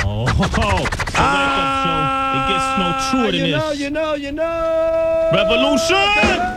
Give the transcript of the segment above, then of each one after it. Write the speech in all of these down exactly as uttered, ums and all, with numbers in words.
Oh, so ah, so it gets no truer than you this. Know, you know, you know. Revolution!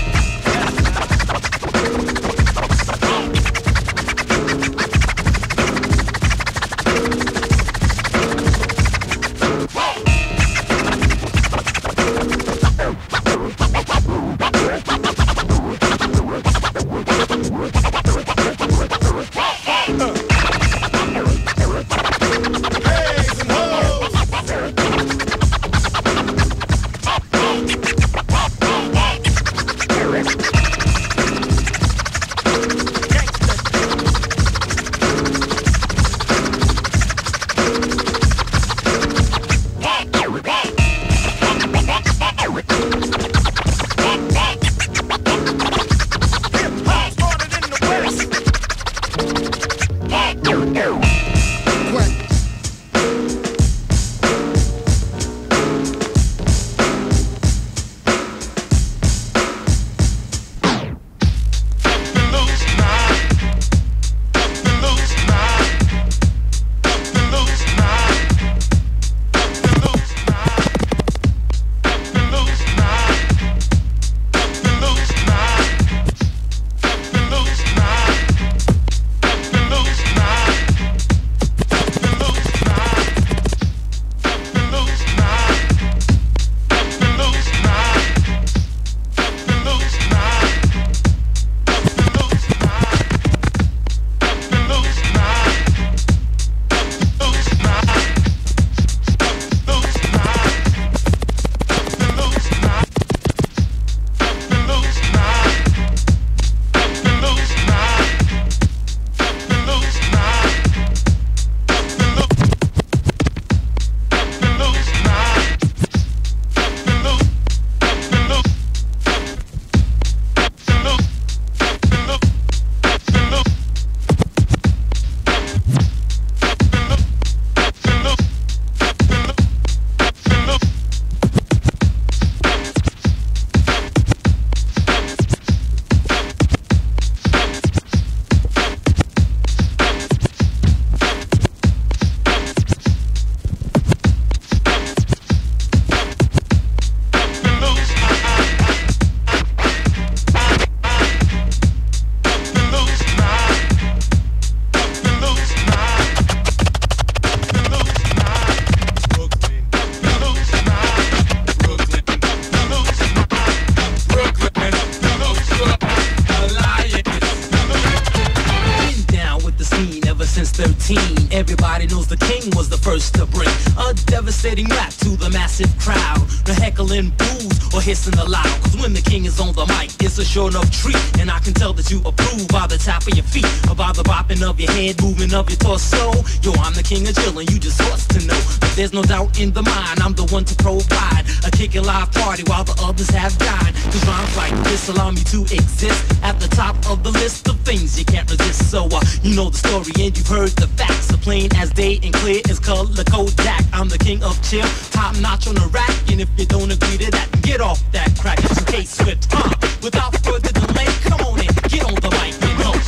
Everybody knows the king was the first to bring a devastating rap to the massive crowd. No heckling boos or hissing aloud, cause when the king is on the mic, it's a sure enough treat. And I can tell that you approve by the tap of your feet, or by the bopping of your head, moving of your torso. Yo, I'm the king of chillin', you just ought to know. But there's no doubt in the mind, I'm the one to provide a kickin' live party while the others have died. Cause rhymes like this allow me to exist at the top of the list of things you can't resist. So uh, you know the story and you've heard the facts, so plain as day and clear as color Kodak. I'm the king of chill, top notch on the rack, and if you don't agree to that, get off that crack. It's okay, swift, uh, without further delay, come on in, get on the mic and help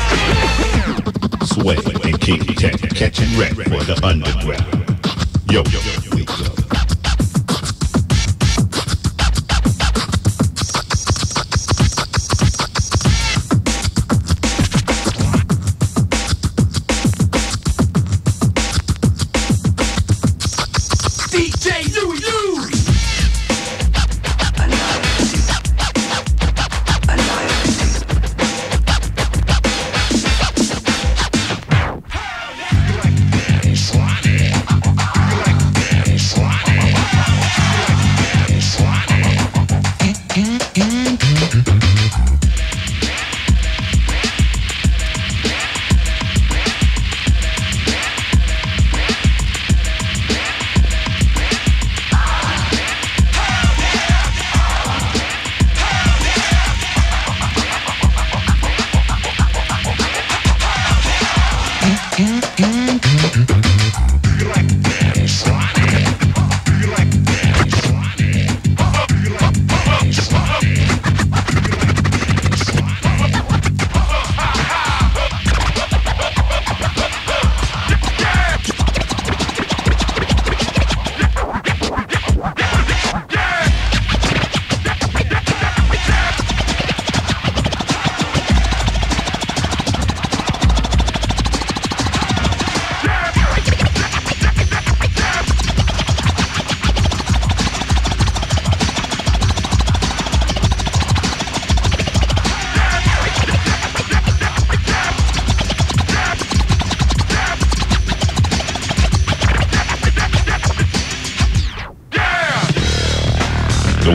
me. Sway and King Tech catching rap for the underground. Yo, yo, wake up.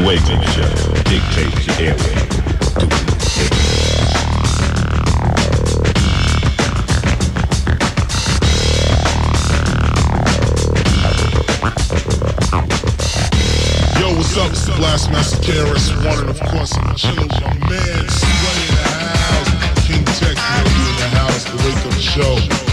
wake-up show dictates your airway. Yo, what's up? It's the Blast Master K R S One, and of course I'm chilling with my man, Sway in the house. King Tech will be in the house, the wake-up show.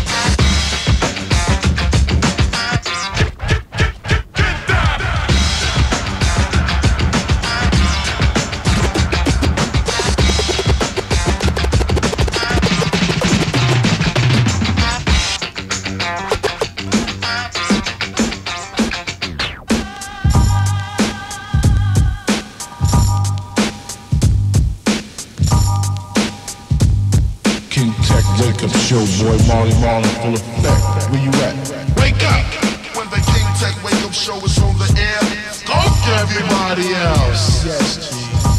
Show boy Marley Marlin full effect. Where you at? Wake up! When the King Tech Wake Up Show is on the air, go to everybody else. Yes, G.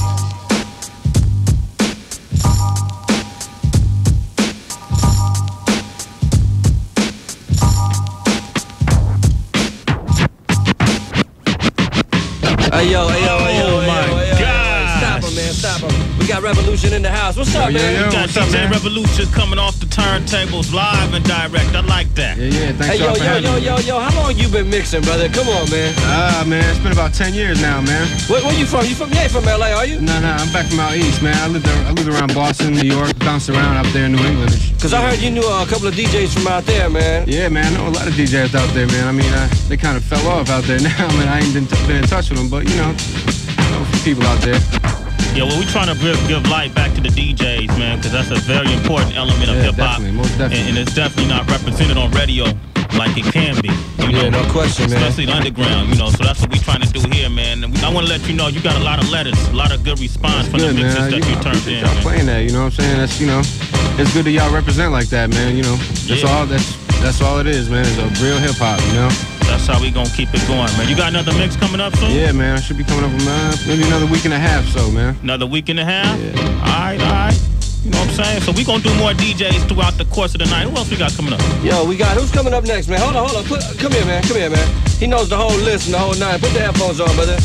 Hey yo, hey yo, hey yo, Oh hey, my yo, hey, yo, gosh. Stop him, man, stop him. We got Revolution in the house. What's up, Yo, yo, man? yo. We got What's up, D J man? Revolution coming off the turntables live and direct. I like that. Yeah, yeah, thanks Hey yo, y'all for yo, having yo, me. yo, yo. How long you been mixing, brother? Come on, man. Ah, man, it's been about ten years now, man. Where, where you from? You from? You ain't from L A, are you? No, no, I'm back from out east, man. I lived, I lived around Boston, New York, bounced around up there in New England. Cause I heard you knew uh, a couple of D Js from out there, man. Yeah, man, I know a lot of D Js out there, man. I mean, uh, they kind of fell off out there now, man. I ain't been, t been in touch with them, but, you know, I know a few people out there. Yeah, well, we're trying to give, give light back to the D Js, man, because that's a very important element of Yeah, hip-hop. definitely, most definitely. And, and it's definitely not represented on radio like it can be. You Yeah, know, no question, man. especially the underground, you know, so that's what we're trying to do here, man. And we, I want to let you know you got a lot of letters, a lot of good response from Good, the mixes man. that You you know, I turned appreciate in, y'all man. playing that, you know what I'm saying? That's, you know, it's good that y'all represent like that, man, you know. That's Yeah. all, that's, that's all it is, man. It's a real hip-hop, you know? That's how we gonna keep it going, man. You got another mix coming up soon? Yeah, man, I should be coming up with uh, maybe another week and a half, so, man. Another week and a half? Yeah. All right, all right. You know what I'm saying? So we gonna do more D Js throughout the course of the night. Who else we got coming up? Yo, we got who's coming up next, man? Hold on, hold on. Put, come here, man. Come here, man. He knows the whole list and the whole nine. Put the headphones on, brother.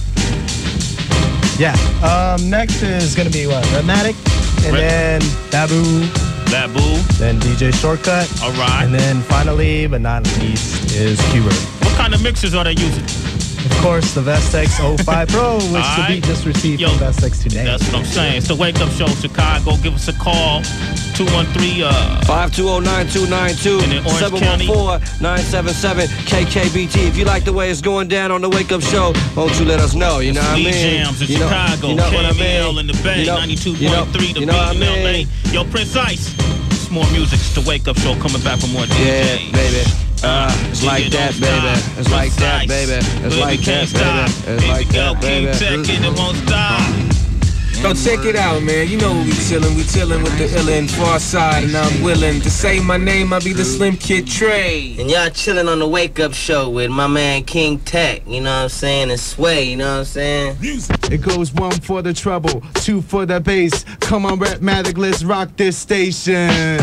Yeah. Um, next is gonna be what? RHETTMATIC, and Red- then BABU, BABU. then D J Shortcut, All right. and then finally, but not least, is Q-Bird. What kind of mixers are they using? Of course, the Vestex oh five Pro, which the Alright. beat just received Yo, from Vestex today. That's what I'm saying. It's the Wake Up Show, Chicago. Give us a call. two one three, uh, five two zero, nine two nine two, And in Orange seven one four, nine seven seven, K K B T. If you like the way it's going down on the Wake Up Show, won't you let us know, you know what I Lee mean? Jams in you know, Chicago, you know what I K M L mean? in the Bay, You know- ninety-two you know- point three, the you know what I beat in L A. mean? Yo, Prince Ice. It's more music. It's the Wake Up Show coming back for more D Js. Yeah, baby. Uh, it's like You that, don't baby. stop. It's like Prince that, Ice. baby. It's Baby like can't that, baby. stop. It's Here like we go, that, King baby. Tech, and it won't stop. Yo, check it out, man. You know we chillin', we chillin' with the illin' far side, and I'm willing to say my name. I'll be the Slim Kid Trey. And y'all chilling on the Wake Up Show with my man King Tech, you know what I'm saying, and Sway, you know what I'm saying? It goes one for the treble, two for the bass. Come on, RHETTMATIC, let's rock this station.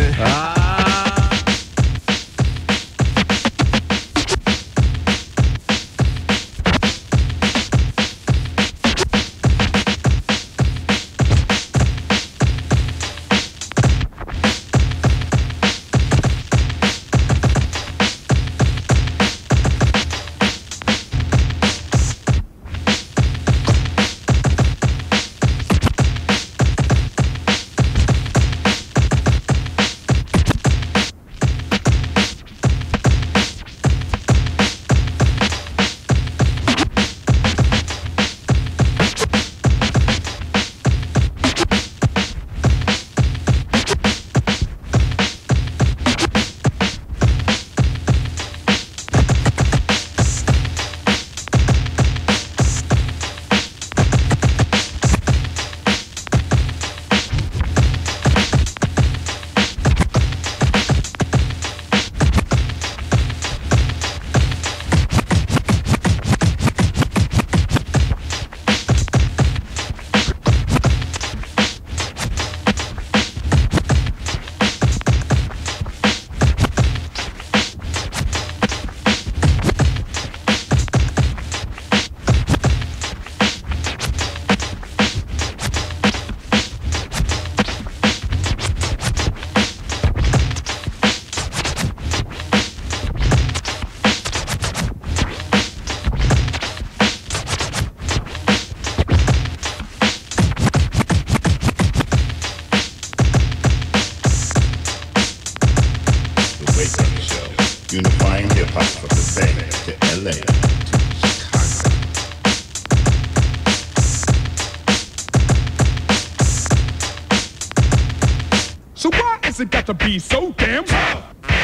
Unifying hip hop from the Bay to L A to Chicago. So why has it got to be so damn tough?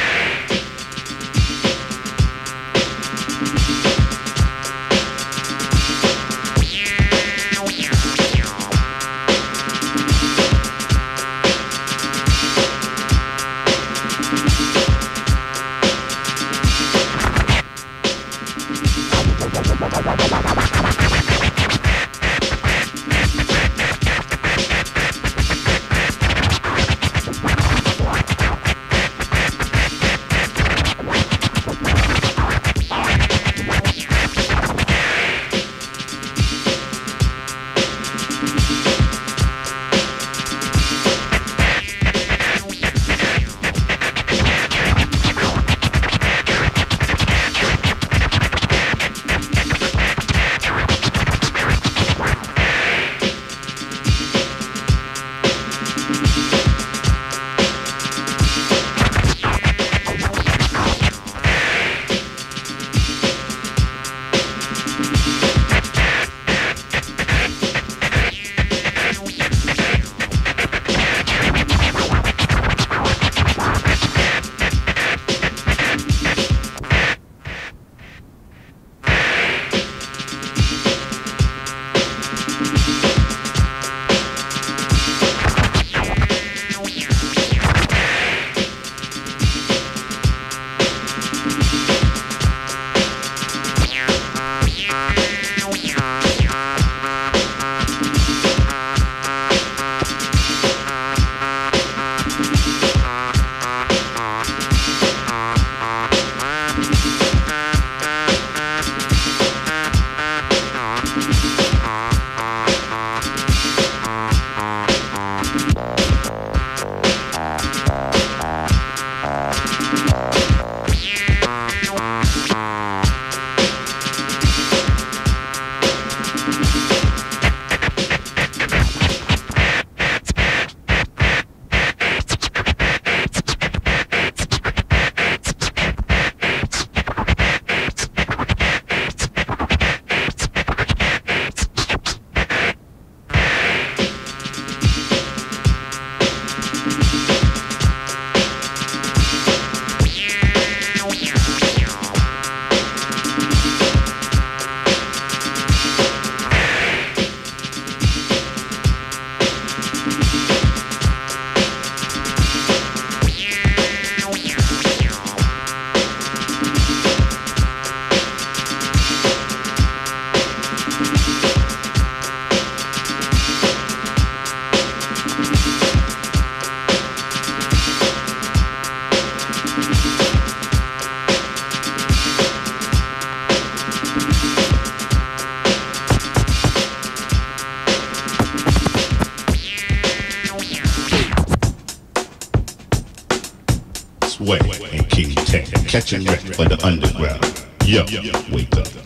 Sway and King Tech, catching wreck for the underground. Yo, wake up.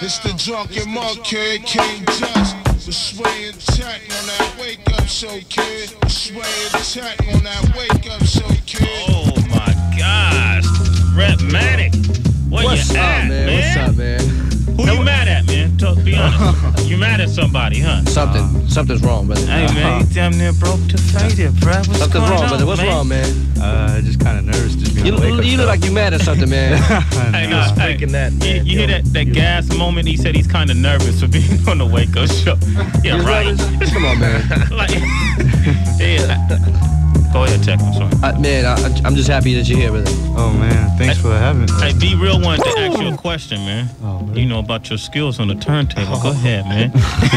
It's the drunken monkey, King Just. The sway and tech on that wake up show, kid. The sway and tech on that wake up show, kid. Oh my gosh. RHETTMATIC. Where What's you up, at, man? man? What's up, man? Who you mad at, man? Talk, be honest. You mad at somebody, huh? Something. Uh, something's wrong, brother. Hey, man, you damn near broke to faded, bruh. What's something's going wrong, on, brother. What's man? wrong, man? Uh, just kind of nervous just being You, on the wake up you show. look like you mad at something, man. Hey, nah, hey, that, you, man, you hear that, that gas moment? He said he's kind of nervous for being on the wake up show. Yeah, You right. nervous? Come on, man. Like, yeah. Go ahead, Tech. I'm sorry. Uh, man, I, I'm just happy that you're here, brother. Oh, man. Thanks Hey, for having me. Hey, Be Real wanted to ask you a question, man. Oh, man. You know about your skills on the turntable. Go ahead, man.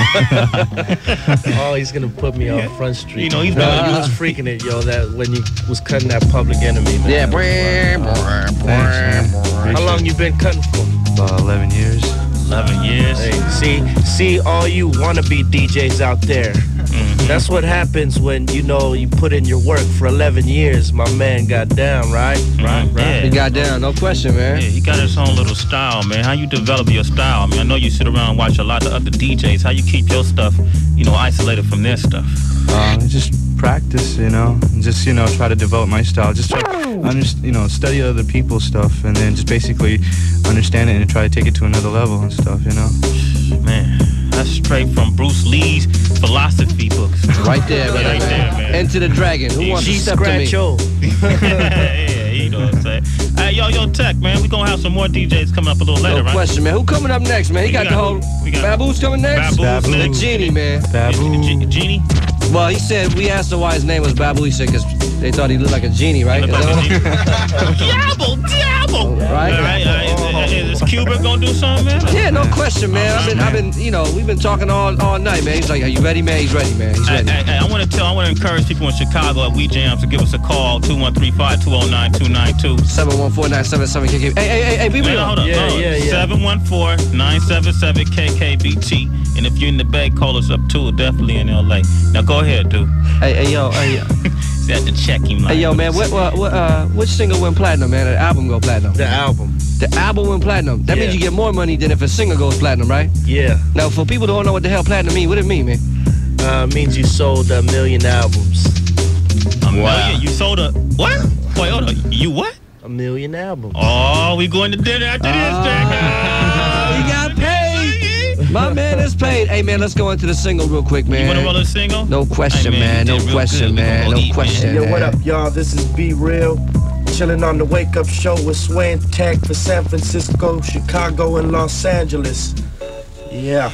Oh, he's gonna put me on Front Street. You know, he's no, been- you was freaking it, yo. That when you was cutting that Public Enemy, man. Yeah, Thanks, man. How long you been cutting for? About eleven years. Eleven years. Hey, see, see, all you wannabe D Js out there. Mm-hmm. That's what happens when you know you put in your work for eleven years. My man got down, right? Right, right. He got down, no question, man. Yeah, he got his own little style, man. How you develop your style? I mean, I know you sit around and watch a lot of other D Js. How you keep your stuff, you know, isolated from their stuff? Uh, just practice, you know, and just, you know, try to develop my style. Just try to, under, you know, study other people's stuff and then just basically understand it and try to take it to another level and stuff, you know. Man, that's straight from Bruce Lee's philosophy books. Right there, brother. Right there, man. Enter the dragon. Who wants to G step to me? Scratch yo. Yeah, you know what I'm saying. Hey, yo, yo, Tech, man, we gonna have some more D Js coming up a little later, No right? question, man. Who coming up next, man? He We got, got- the whole... we got- Babu's coming next? Babu's The next. genie, man. Babu. G- Genie? Well, he said, we asked him why his name was Babu. He said, because they thought he looked like a genie, right? Is that what- Diablo, Diablo! Right? All right, all right. Is, is Cuba gonna do something, man? Yeah, no question, man. I've been, I've been, you know, we've been talking all, all night, man. He's like, are you ready, man? He's ready, man. He's Hey, ready. hey, hey, I want to tell, I want to encourage people in Chicago at We Jams to give us a call, two one three five, two oh nine, two nine two. seven one four, nine seven seven, K K. Hey, hey, hey, hey, be Man, real. hold up, Yeah, hold up. yeah, yeah. seven one four, nine seven seven, K K B T. And if you're in the Bay, call us up too, definitely in L A. Now go ahead, dude. Hey, hey, yo, hey, You have to check him like hey, yo, man. What, what, what, uh, which single went platinum, man? The album go platinum. The album. The album went platinum. That Yeah. means you get more money than if a single goes platinum, right? Yeah. Now, for people who don't know what the hell platinum mean, what it mean, man? Uh, means you sold a million albums. A million? You sold a, what? Wait, hold on. You what? A million albums. Oh, we going to dinner after this, Jack. He got paid. My man is paid. Hey, man, let's go into the single real quick, man. You want to roll a single? No question, Hey, man. man, you No did real question, good. We man. gonna No eat, question, Yo, man. what up, y'all? This is Be Real. Chilling on the Wake Up Show with Sway and Tech for San Francisco, Chicago, and Los Angeles. Yeah.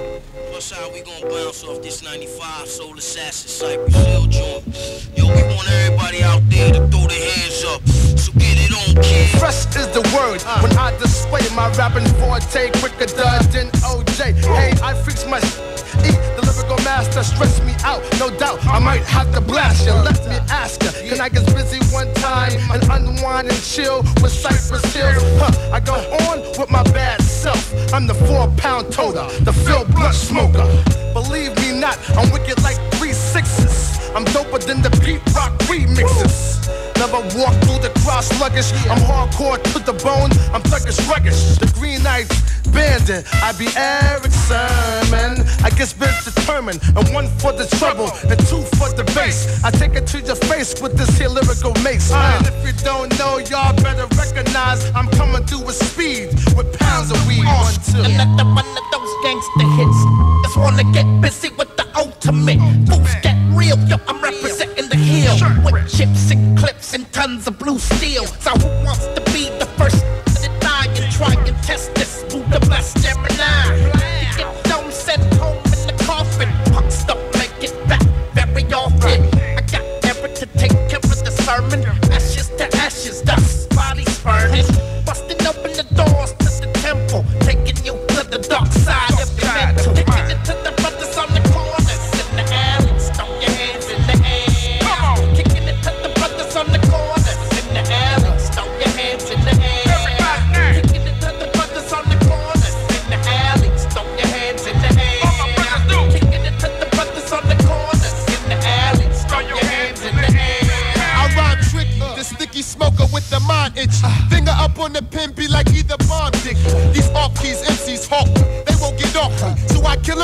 Plus how we gon' bounce off this ninety-five Soul Assassin Cypress Hill joint. Yo, we want everybody out there to throw their hands up. So get it on, kid. Fresh is the word when I display my rapping forte quicker than O J. Hey, I fix my eat the lyrical master, stress me out, no doubt. I might have to blast you. Let me ask you, can I get busy one time and unwind and chill with Cypress Hill? Huh, I go on with my bad self. I'm the four-pound toter, the Phil Blunt smoker. Believe me not, I'm wicked like three sixes. I'm doper than the Pete Rock remixes. Never walk through the crowd sluggish. I'm hardcore to the bone. I'm thuggish, ruggish. The Green Knights bandit. I be Eric Sermon. I guess bitch determined. And one for the trouble and two for the bass. I take it to your face with this here lyrical mace. And if you don't know, y'all better recognize I'm coming through with speed with pounds of weed. One, two. Another one of those gangster hits. Just wanna get busy with the ultimate. Fools get real, yo, I'm representing the hill. With chips and clips and tons of blue steel. So who wants to be the first to die and try and test this? Who the best Gemini? You get dome sent home in the coffin. Punks don't make it back very often. I got Eric to take care of the sermon. Ashes to ashes, dust, bodies furnished. Busting open the doors to the temple. Taking you to the dark side of the mental. Taking it to the brothers on the corners. In the alleys, throw your hands in the air. Kicking it to the brothers on the corners. In the alleys, throw your hands in the air. Kicking it to the brothers on the corners. In the alleys, throw your hands in the air. Kicking it to the brothers on the corners. In the alleys, throw your hands in the air. I rhyme tricky, the sticky smoker with the mind itch. Finger up on the pin, be like either bomb dick. These off keys, M Cs hawk.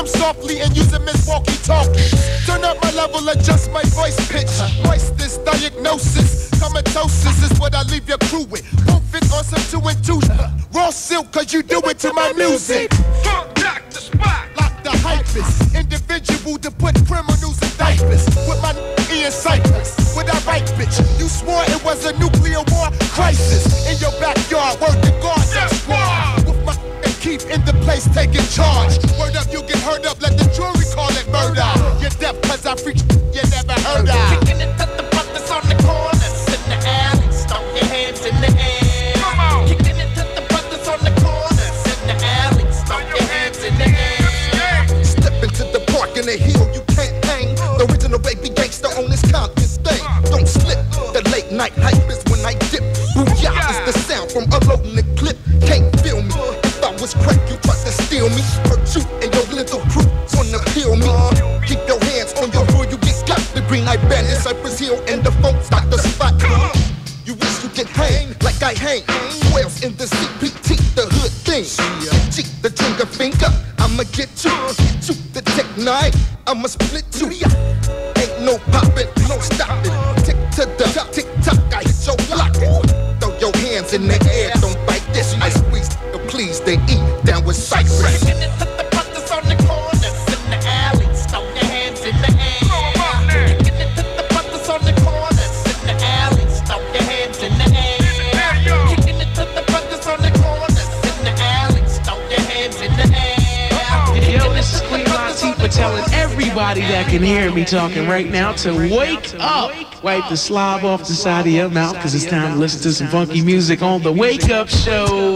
them softly and use them as walkie-talkie. Turn up my level, adjust my voice pitch. Voice this diagnosis. Comatosis is what I leave your crew with. Won't fit on some two and two. Raw silk, cause you do it to my music. Contact the spot. Lock the hypers. Individual to put criminals in diapers. With my Ian Cypress. With I right, bitch. You swore it was a nuclear war crisis. In your backyard, word to God, that squad. With my and keep in the place taking charge. Word up, you get heard up, let the jury call it murder. You're deaf cause I freak you never heard of. Kicking it to the brothers on the corners. In the alley, stomp your hands in the air. Come on. Kicking it to the brothers on the corners. In the alley, stomp your hands in the air. Step into the park in the hill, you can't hang. The original baby gangster on this Compton thing. Don't slip, the late night hype is when I dip. Booyah is the sound from unloading the clip. Can't feel me. If I was crack, you tried to steal me. Hurt you and your little crew wanna kill me. Keep your hands on your hood, you get got. The green eyed bandit, Cypress Hill, and the funk stop the spot. You wish you could hang like I hang. Swells in the C P T, the hood thing. Cheek the trigger finger, I'ma get you. Get you the tech nine, I'ma split you. Ain't no poppin', no stoppin'. Tick to the top, tick tock, I hit your block. Throw your hands in the air, don't bite this. I squeeze, so please, they eat down with Cypress. Kicking it to the brothers on the corners, in the alley, throw your hands in the air. Kicking it to the brothers on the corners, in the alley, throw your hands in the air. Kicking it to the brothers on the corners, in the alley, throw your hands in the air. Yo, this is Queen Latifah telling everybody that can hear me talking right now to wake up. Wipe the slob off the side of your mouth because it's time to listen to some funky music on the Wake Up Show.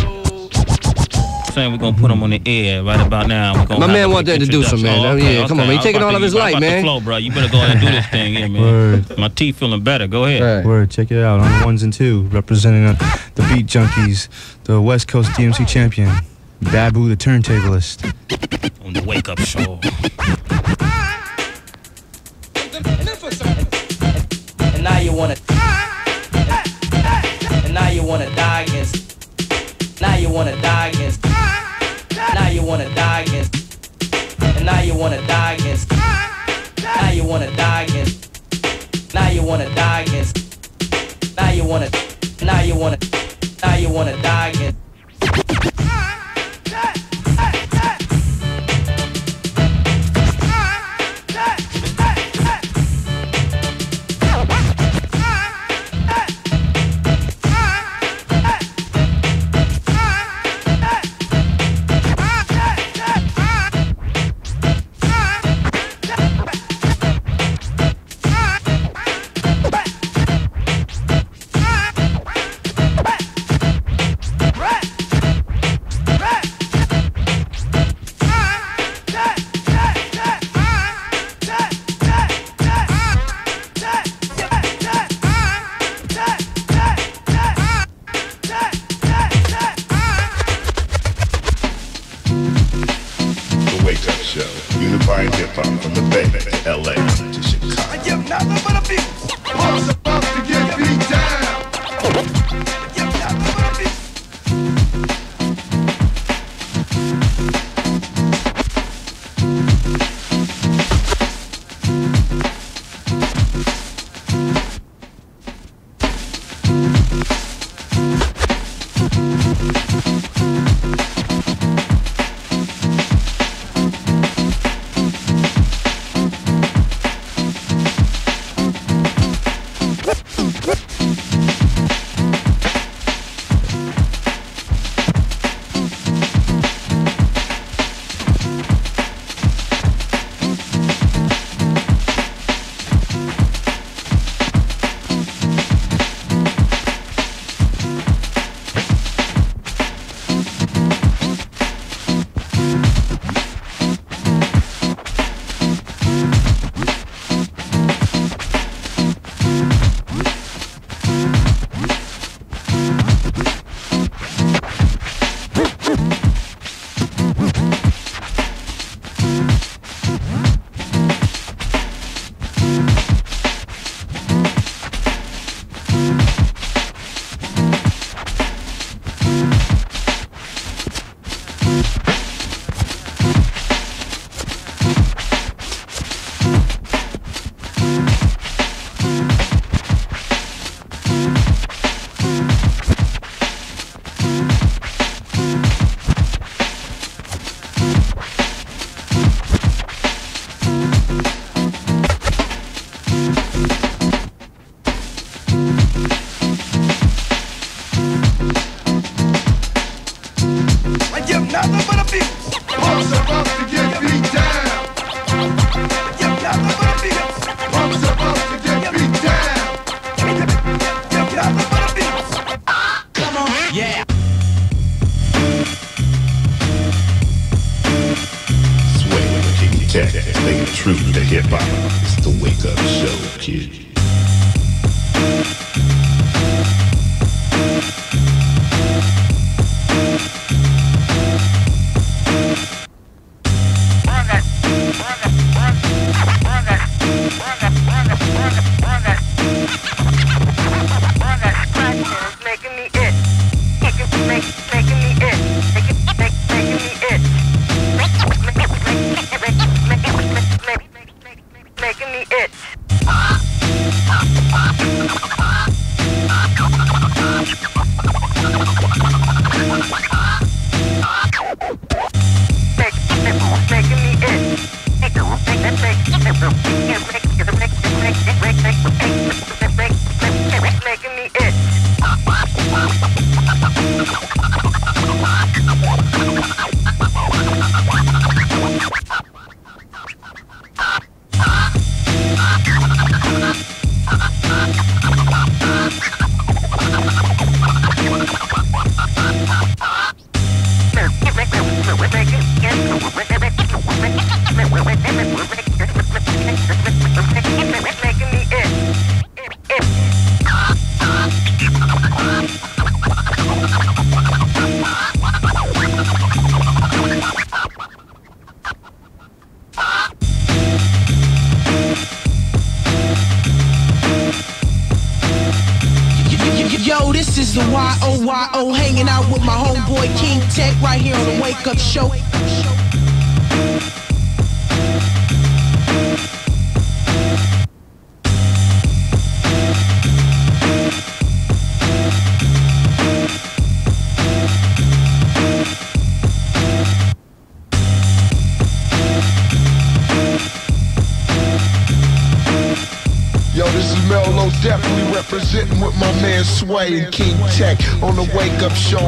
Saying we're gonna put him on the air right about now. We're gonna My man wanted to do some, man. Oh, Oh, okay, yeah, okay. come on, man. You're taking all of his light, man. Flow, bro. You better go ahead and do this thing, yeah, man. Word. My teeth feeling better. Go ahead. Right. Word, check it out on the ones and two, representing uh, the Beat Junkies, the West Coast D M C champion, Babu the turntablist. On the Wake Up Show. And now you wanna, and now you wanna die against, now you wanna die against, now you wanna die against, and now you wanna die against, now you wanna die against, now you wanna die against, now you wanna, now you wanna, now you wanna die against. Unifying hip-hop from the Bay to L A to Chicago. I give nothing but a beat. Boss about to get beat down. I give nothing but a beat. nothing but a beat. Punk's about to get beat down. You're nothing but a beat. Punk's about to get beat down. You're nothing but a beat. Come on, yeah. Sway with King Tech, staying true to hip hop. It's the Wake Up Show, kid. Yo, this is the Y O Y O, hanging out with my homeboy King Tech right here on the Wake Up Show. Yo, this is Mello, definitely representing with my man Sway and King Tech on the Wake Up Show.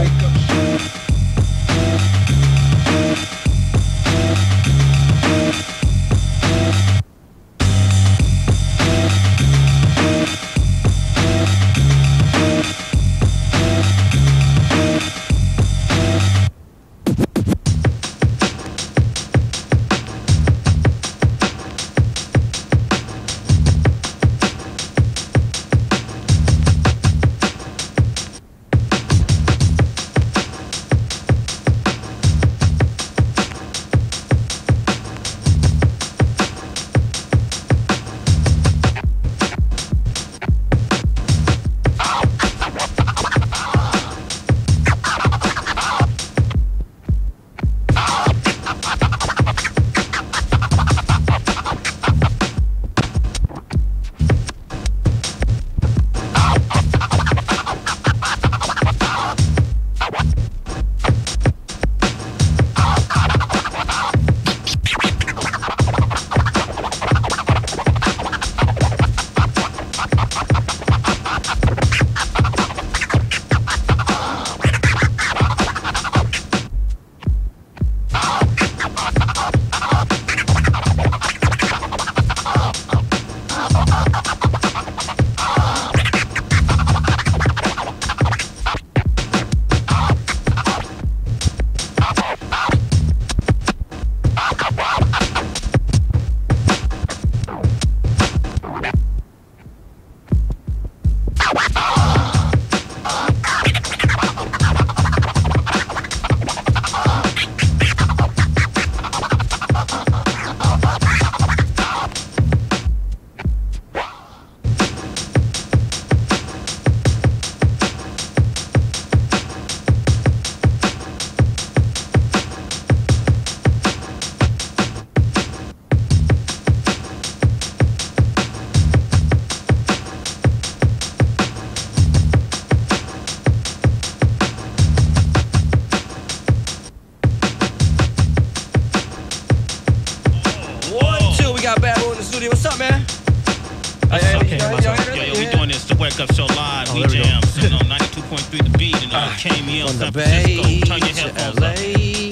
got BABU in the studio. What's up, man? What's hey, up, hey, y'all, y'all yo, yo, we doing this, the Wake Up Show live. Oh, we jam, sitting on ninety-two point three The Beat in uh, K M E L, San Francisco. Turn your headphones up.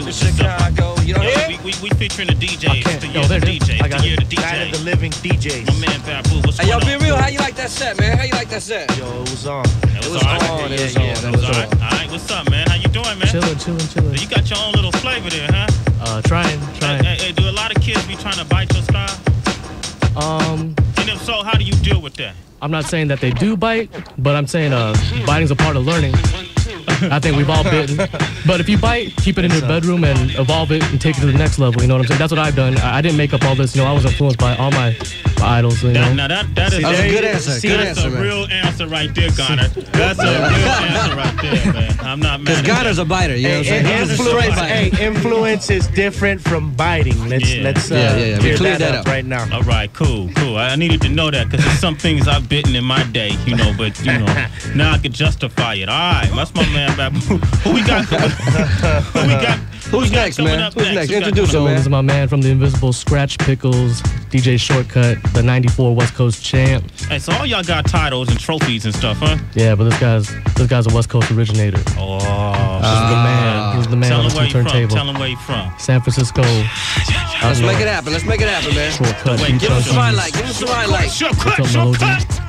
This is Chicago. You know yeah, we, we, we featuring the D Js. The year oh, the D Js. I got the year the D Js. Night of the Living D Js. My man Babu, what's Hey, yo, going be on? real. How you like that set, man? How you like that set? Yo, it was on. It was, It was all right. on, it Yeah, was yeah, on, it it was was all right. on. All right, what's up, man? How you doing, man? Chilling, chilling, chilling. You got your own little flavor there, huh? Uh, trying, trying. Hey, hey, hey, do a lot of kids be trying to bite your style? Um, And if so, how do you deal with that? I'm not saying that they do bite, but I'm saying uh, biting's a part of learning. I think we've all bitten. But if you bite, keep it in your bedroom and evolve it and take it to the next level. You know what I'm saying? That's what I've done. I, I didn't make up all this. You know, I was influenced by all my, my idols. You know? That, now that that is That was a good answer. See, Good that's answer, a man. real answer right there, Connor. That's a real answer right there, man. I'm not mad. Because at Gunner's that. a biter, you know what I'm saying? Hey, He's a influence, straight biter. hey, influence is different from biting. Let's Yeah. let's uh, Yeah, yeah, yeah. We clear cleared that, that up up. right now. All right, cool, cool. I I needed to know that because there's some things I've bitten in my day, you know, but you know, now I can justify it. All right, that's my man, Babu. Who we got? Who we got? Who Who's we got next, coming man? up Who's next? next? Who got Introduce So him, this man. is my man from the Invisibl Skratch Piklz, D J Shortcut, the ninety-four West Coast champ. Hey, so all y'all got titles and trophies and stuff, huh? Yeah, but this guy's this guy's a West Coast originator. Oh, He's the man. He's the man tell on him the where you from. turntable. Tell him where you from. San Francisco. Let's make it happen. Let's make it happen, man. Shortcut. Wait, Give him some highlight. Give him some highlight. Shortcut, What's up, Melody? shortcut.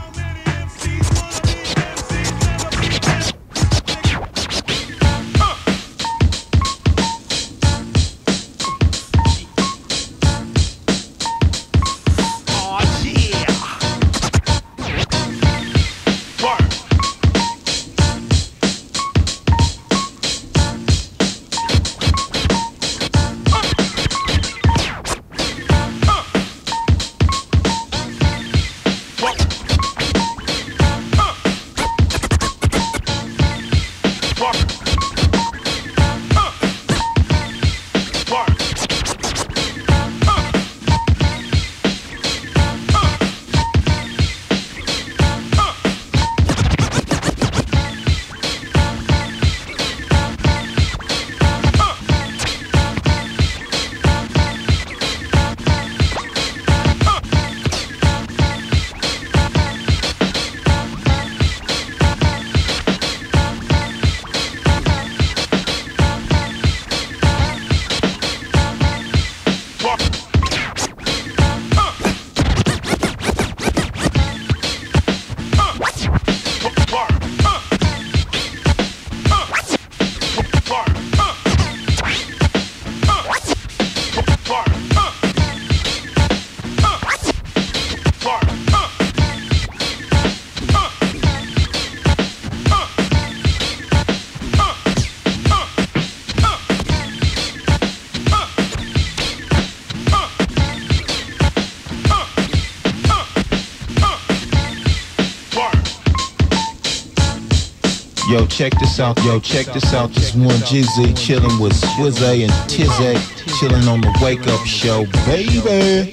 Yo, check this out. Yo, check this out. This one Jizzy chilling with Swizzy and Tizzy, chilling on the Wake Up Show, baby.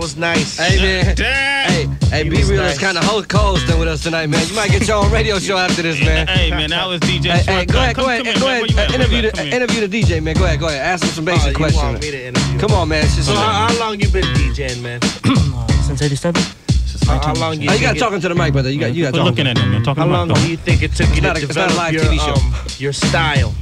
was nice. Hey, man. Damn. Hey, hey, He Be was Real nice. is kind of co-hosting with us tonight, man. You might get your own radio show after this, man. Hey, man, that was D J Hey, hey, Shortcut. go ahead, Come- go ahead, come go here, man. ahead. Where you at? Uh, Where you interview at? Come the here. interview the D J, man. Go ahead, go ahead. Ask him some Oh, basic you questions. want me to interview? Come on, man. It's just So how, how long you been DJing, man? Since eighty-seven. How, how long you? Oh, you think gotta it- talk into the mic, brother. You got, you got. Quit looking at him, man. Talking How about long do you think it took you not to a- it's not a develop live your T V show. um, your style?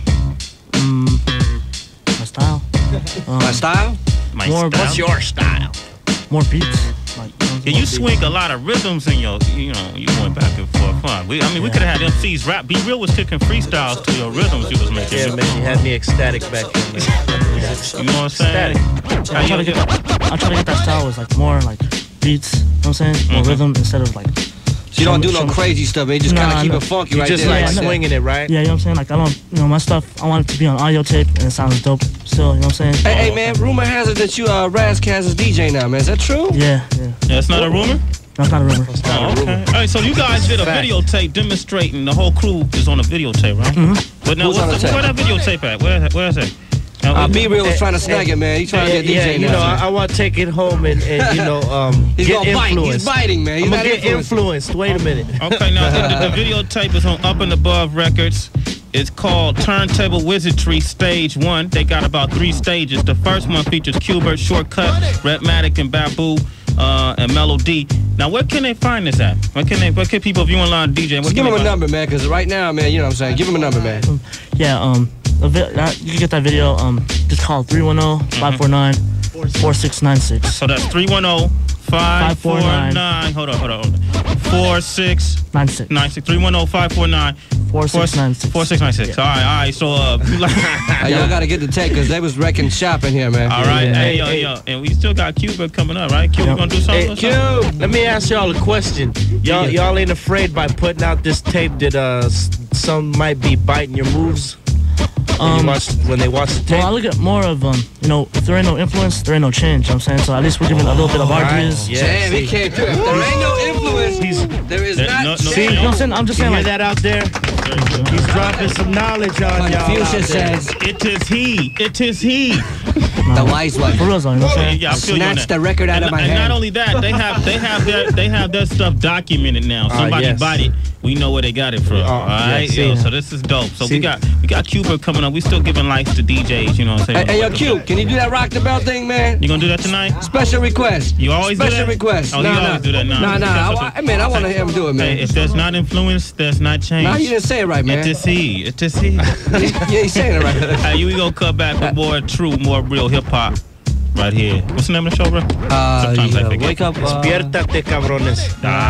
Mm, my style. Um, My style? My more, style? What's your style? More beats. Like, Yeah, you swing a lot of rhythms in your, you know, you going back and forth. Fun. We, I mean, we could have had M Cs rap. Be Real was kicking freestyles to your rhythms you was making. Yeah, man, you had me ecstatic back then, man. You know what I'm saying? I'm trying to get, I'm trying to get that style was like more like beats. You know what I'm saying? More Mhm. rhythm instead of like. So you don't do no crazy stuff, man. You just kind of Nah, keep no. it funky You right just there. like right there. swinging it, right? Yeah, you know what I'm saying? Like I don't, you know, my stuff. I want it to be on audio tape and it sounds dope. Still, you know what I'm saying? Hey, hey, man. Rumor has it that you uh, Razzcast is D J now, man. Is that true? Yeah, yeah. That's not a rumor? That's not a rumor. Oh, okay. All right, so you guys did a Fact. videotape demonstrating. The whole crew is on a videotape, right? Mm-hmm. But now, Who's on what's the the, tape? where that videotape at? Where, where is it? Now, Uh, we- Be Real was trying to snag it, man. He's trying to Yeah, get D J yeah, you now. know, I, I want to take it home and, and you know, um, He's get gonna bite. He's influenced. biting, man. He's I'm not gonna get influenced. influenced. Wait a minute. Okay, now the, the, the videotape is on Up and Above Records. It's called Turntable Wizardry Stage One. They got about three stages. The first one features Qbert, Shortcut, RHETTMATIC, and BABU, uh, and Melody. Now, where can they find this at? Where can they? Where can people view online D J? Just give him a number, man, because right now, man, you know what I'm saying. Give him a number, man. Yeah, um, a vi- that, you can get that video. Um, just call three one zero, five four nine, four six nine six. So that's three one zero, five four nine. Hold on, hold on, hold on. four six nine six. nine six. three one zero, five four nine, four six nine six. four six nine six. All right, all right. So, uh, you like. Hey, y'all gotta get the tape because they was wrecking shop in here, man. All right, Yeah. hey, yo, Hey, yo, and we still got Cuba coming up, right? Cuba gonna do something? Hey, or Q, something? let me ask y'all a question. Y'all, Yeah. y'all ain't afraid by putting out this tape that uh s- some might be biting your moves when, you Um, watch, when they watch the tape? Well, I look at more of um, you know, if there ain't no influence, there ain't no change. You know what I'm saying, so at least we're giving a little bit of our Alright, ideas. yeah, Damn, he see. came through. If there ain't no influence, He's, there is There- not. no- no- change. You know what I'm saying? I'm just you saying hear like. that out there? He's dropping some knowledge on Like y'all Fuchsia out there. says, It is he. It is he. the wise one. For real, though, you know what I'm saying? Yeah, I feel you on Snatch that. the record out and, of my and hand. not only that, they have they have their they have their stuff documented now. Ah, Somebody yes. bought it. We know where they got it from. Oh, all right, yeah, yo, see. so this is dope. So we See. got we got Cuba coming up. We still giving lights to D Js. You know what I'm saying? Hey, hey, yo, Q, can you do that rock the bell thing, man? You gonna do that tonight? Special request. You always do Special that? request. Oh, nah, you nah. always do that now. Nah, nah. I, I, man, I want to hear him do it, man. Hey, if there's not influence, there's not change. Nah, you didn't say it right, man. It is he. It is he. yeah, he's saying it right. Hey, we gonna cut back with more true, more real hip hop right here. What's the name of the show, bro? Uh, Sometimes I yeah, forget. wake up. Uh, Despiértate, cabrones.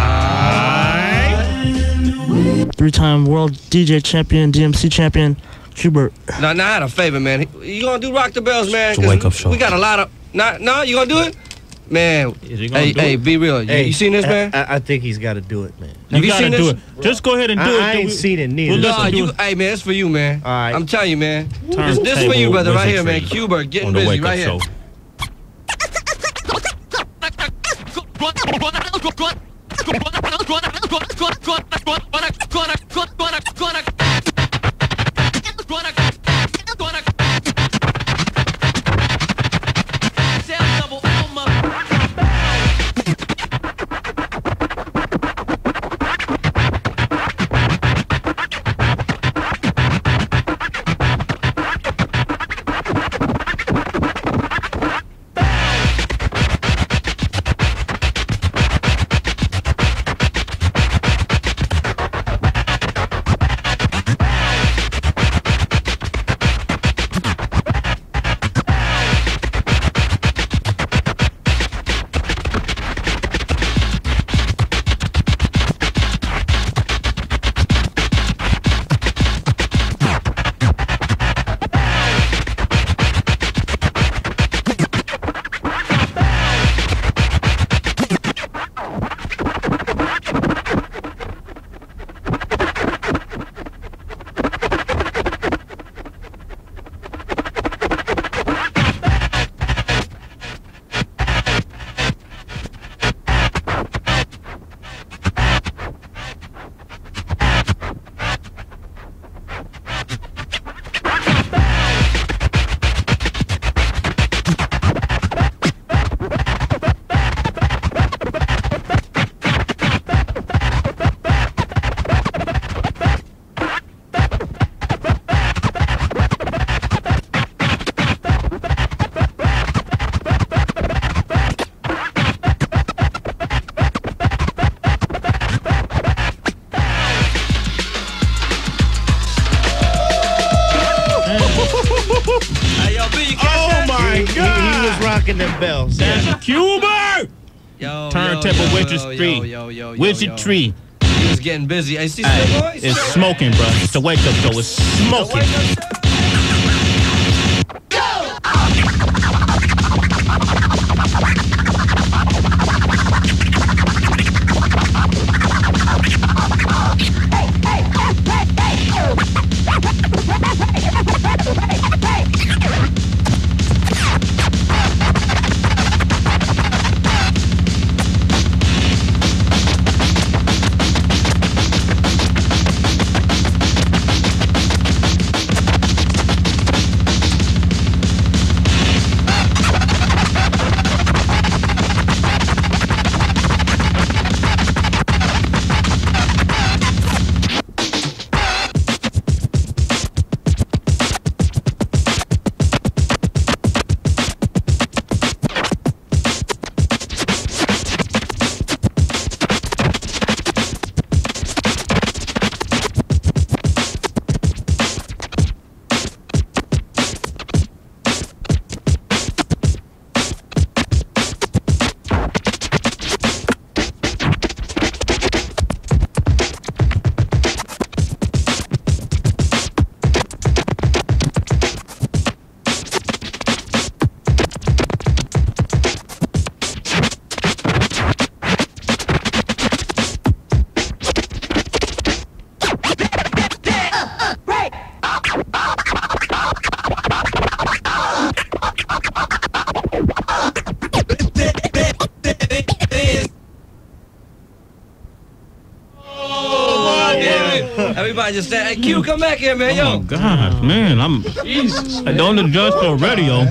Three-time world D J champion, D M C champion, Qbert. no, nah, I had a favor, man. You gonna do rock the bells, man? It's a 'Cause wake-up show. We got a lot of. Nah, no, you gonna do it, man? Is he gonna Hey, do hey, it? be real. You, Hey, you seen this, man? I, I think he's got to do it, man. Have you gotta seen do this? it. Just go ahead and do I, it. I ain't We- seen it neither. Well, No, listen, do you, it. hey, man, it's for you, man. All right. I'm telling you, man. This, Turntable this for you, brother, right here, man. wizardry Qbert, getting on the busy wake up right here. show. ringing them bells. That's a Cuber! Yo, Turntable yo, yo, Wizardry. yo, yo, yo, yo, Wizardry. He was getting busy. Hey, see, Hey, still going? it's Still- smoking, bro. It's the wake up show. It's smoking. Everybody just stand. Hey, Q, come back here, man. Yo. Oh, God, man. I'm. Jesus. I don't adjust for radio.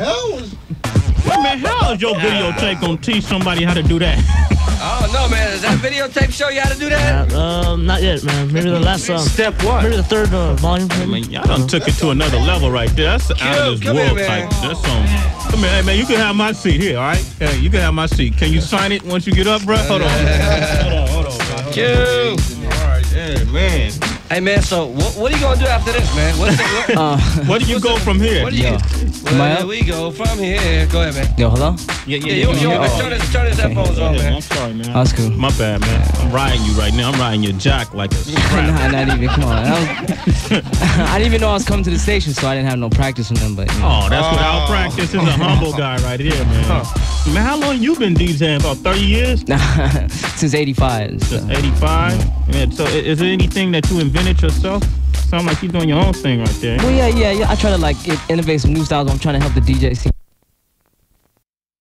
What the hell is your videotape gonna teach somebody how to do that? I don't know, man. Does that videotape show you how to do that? Uh, um, not yet, man. Maybe the last um, Step what? Maybe the third uh, volume. I mean, y'all done took it to another level right there. That's Q, out of this come world here, man. type. That's some. Come here, hey, man. You can have my seat here, all right? Hey, you can have my seat. Can you sign it once you get up, bro? Hold on. Hold on, hold on, man. Q. All right, yeah, man. Hey, man, so what, what are you going to do after this, man? What's the, what, Uh, Where do you go from here? what do you, Yo. where Am I do up? we go from here? Go ahead, man. Yo, hello? Yeah, Yeah, you, you, yeah. turn his, turn his headphones on, Yeah, man. I'm sorry, man. That's cool. My bad, man. I'm riding you right now. I'm riding your jack like a strap. Nah, not even. Come on. I, was, I didn't even know I was coming to the station, so I didn't have no practice with them. But you know. Oh, that's without practice. This is a humble guy right here, man. Man, how long you been DJing? About thirty years? Since eighty-five. So. Since eighty-five? Yeah, so i- is there anything that you invented yourself? Sound like you're doing your own thing right there. Well, yeah, yeah, yeah. I try to like innovate some new styles. I'm trying to help the D J scene.